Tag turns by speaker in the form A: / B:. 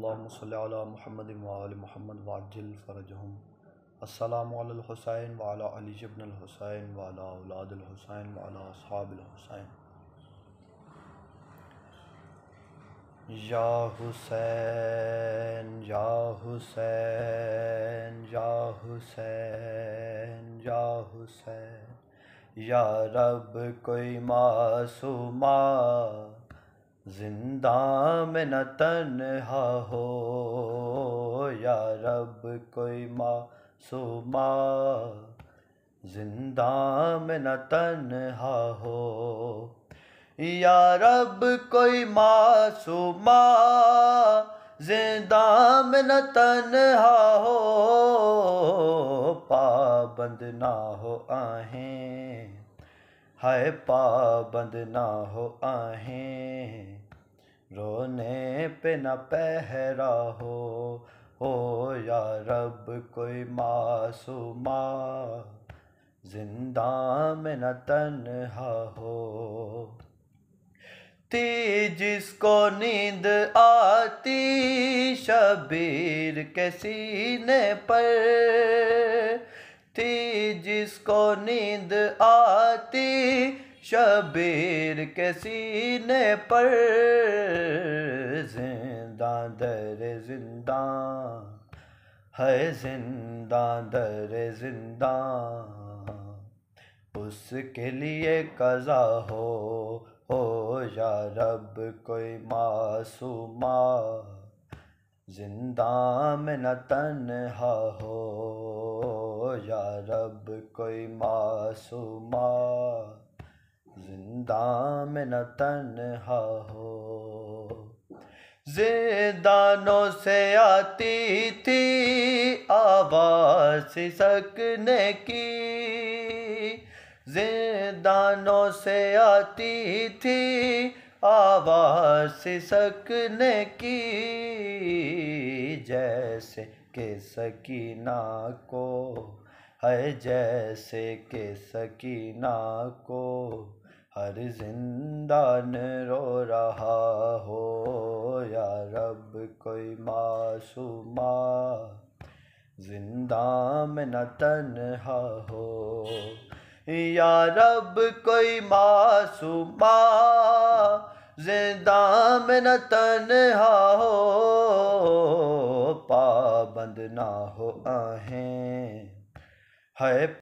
A: अल्लाहुम्मा सल्लि अला मुहम्मद व आलि मुहम्मद वअज्जिल फ़रजहुम। अस्सलामु अलल हुसैन व अला अली इब्नुल हुसैन व अला औलादिल हुसैन व अला अस्हाबिल हुसैन। या हुसैन या हुसैन या हुसैन या हुसैन या रब कोई मासूमा जिंदा में न तन्हा हो। या रब कोई मासूमा जिंदा में न तन्हा हो। या रब कोई मासूमा जिंदा में न तन्हा हो। पाबंद ना हो आहें हाय पाबंद ना हो आहें रोने पे न पहरा हो। या रब कोई मासूमा जिंदा में न तन्हा हो। थी जिसको नींद आती शबीर के सीने पर, थी जिसको नींद आती शबीर के सीने पर। जिंदा दर जिंदा है जिंदा दर जिंदा उसके लिए कज़ा हो। या रब कोई मासूमा जिंदा में न तन्हा हो। या रब कोई मासूमा जिंदा में न तन्हा हो। ज़िंदानों से आती थी आवाज़ सिसकने की, ज़िंदानों से आती थी आवाज़ सिसकने की। जैसे के सकीना को है जैसे के सकीना को हर जिंदान रो रहा हो। या रब कोई मासूमा जिंदा में न तन्हा हो। या रब कोई मासूमा जिंदा में न तन्हा हो। पाबंद ना हो आहें है